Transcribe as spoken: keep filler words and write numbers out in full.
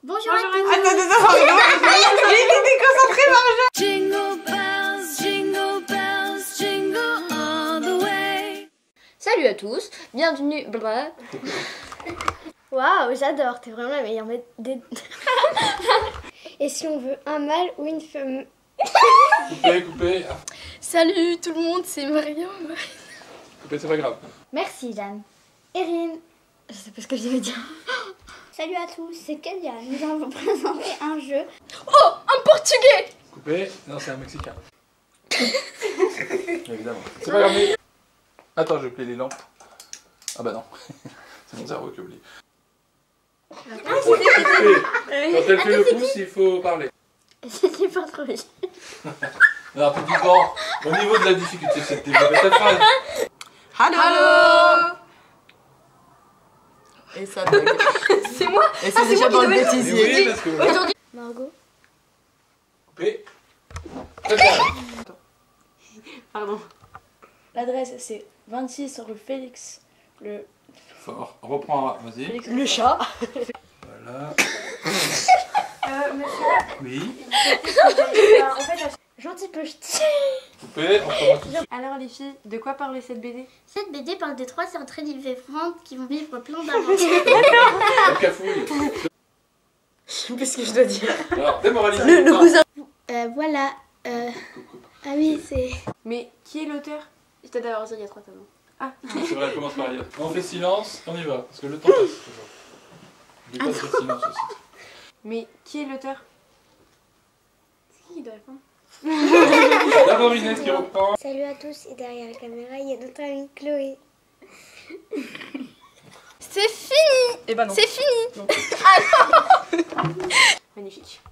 Bonjour, Bonjour à tous. Attends, attends, attends. J'ai été déconcentrée par le jeu. Jingle bells, jingle bells, jingle all the way. Salut à tous, bienvenue. Waouh, j'adore, t'es vraiment la meilleure. Des... Et si on veut un mâle ou une femme? Coupez, coupez. Salut tout le monde, c'est Marion. Coupez, c'est pas grave. Merci Jeanne. Erin. Je sais pas ce que je vais dire. Salut à tous, c'est Kélia. Nous allons vous présenter un jeu. Oh, un portugais. Coupez. Non, c'est un mexicain. Évidemment. C'est pas grave. Mais... Attends, je vais plier les lampes. Ah bah non. C'est mon cerveau qui oublie. Ah, Quand elle fait le pouce, il faut parler. C'était pas trop vite. Alors, tout dépend au niveau de la difficulté, c'est de développer ta phrase. Allô, Allô. Et ça bug. C'est moi. Et c'est déjà dans le bêtisier. Oui, parce que... Aujourd'hui. Margot. Coupez. Très bien. Pardon. L'adresse c'est vingt-six rue Félix. Le. Fort. Reprends, vas-y. Félix, le chat. Voilà. Euh, monsieur. Oui. Euh, en fait, gentil petit. Coupez, on recommence tout de suite. Alors les filles, de quoi parle cette B D? Cette B D parle de trois sœurs très différentes qui vont vivre plein d'aventures. La cafouille. Je sais plus ce que je dois dire. Alors, démoralisé. Le, le cousin. euh, voilà. Euh... Ah oui, c'est... Mais qui est l'auteur? J'étais d'avoir ça il y a trois tableaux. Ah. C'est vrai, elle commence par lire. On fait silence, on y va, parce que le temps passe toujours. Je vais pas dire silence aussi. Mais qui est l'auteur? C'est qui qui doit répondre? D'abord Inès qui reprend. Salut à tous, et derrière la caméra, il y a notre amie Chloé. C'est fini. Eh ben non. C'est fini. Magnifique.